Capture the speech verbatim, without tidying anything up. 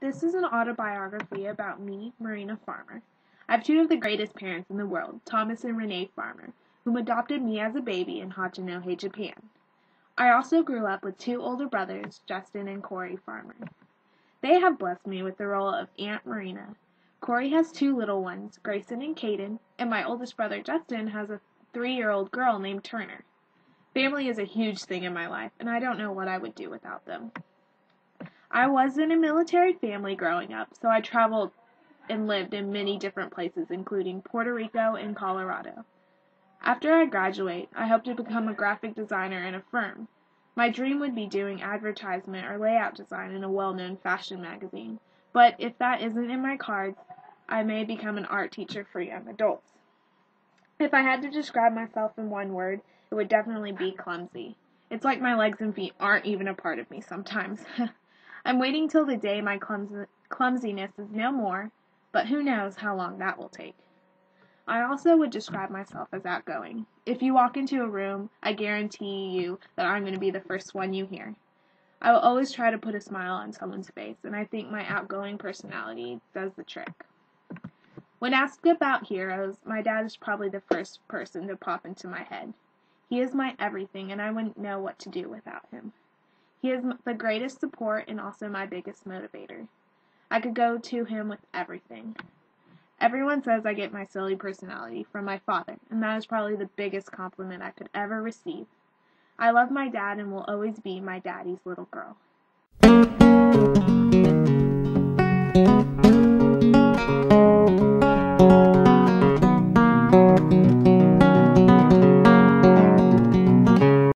This is an autobiography about me, Marina Farmer. I have two of the greatest parents in the world, Thomas and Renee Farmer, whom adopted me as a baby in Hachinohe, Japan. I also grew up with two older brothers, Justin and Corey Farmer. They have blessed me with the role of Aunt Marina. Corey has two little ones, Grayson and Caden, and my oldest brother, Justin, has a three-year-old girl named Turner. Family is a huge thing in my life, and I don't know what I would do without them. I was in a military family growing up, so I traveled and lived in many different places, including Puerto Rico and Colorado. After I graduate, I hope to become a graphic designer in a firm. My dream would be doing advertisement or layout design in a well-known fashion magazine, but if that isn't in my cards, I may become an art teacher for young adults. If I had to describe myself in one word, it would definitely be clumsy. It's like my legs and feet aren't even a part of me sometimes. I'm waiting till the day my clums- clumsiness is no more, but who knows how long that will take. I also would describe myself as outgoing. If you walk into a room, I guarantee you that I'm going to be the first one you hear. I will always try to put a smile on someone's face, and I think my outgoing personality does the trick. When asked about heroes, my dad is probably the first person to pop into my head. He is my everything, and I wouldn't know what to do without him. He is the greatest support and also my biggest motivator. I could go to him with everything. Everyone says I get my silly personality from my father, and that is probably the biggest compliment I could ever receive. I love my dad and will always be my daddy's little girl.